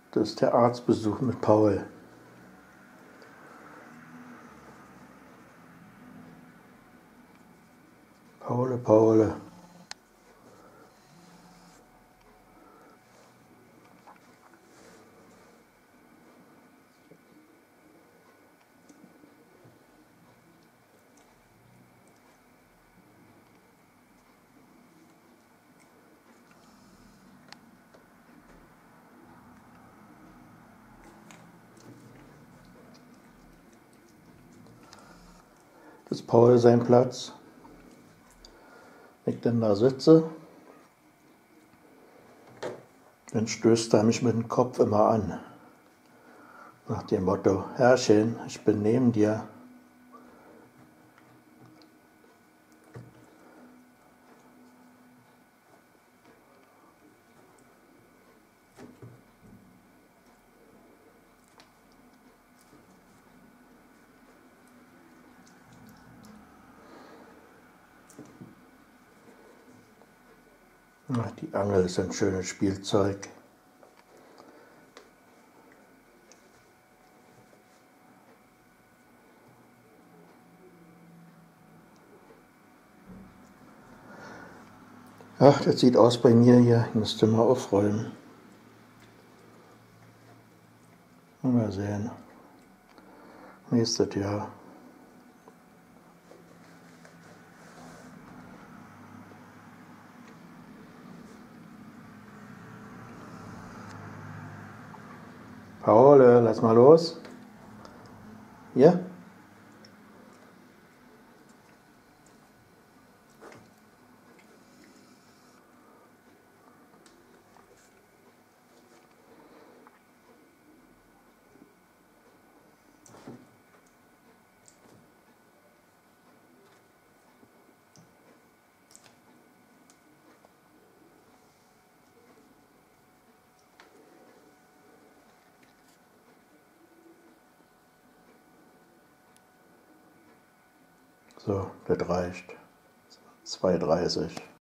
Das ist der Arztbesuch mit Paul. Paul. Das ist Paul sein Platz. Wenn ich dann da sitze, dann stößt er mich mit dem Kopf immer an. Nach dem Motto: Herrchen, ich bin neben dir. Ach, die Angel ist ein schönes Spielzeug. Ach, das sieht aus bei mir hier. Ich müsste mal aufräumen. Mal sehen. Nächstes Jahr. Paul, lass mal los. Ja? So, das reicht. 2,30.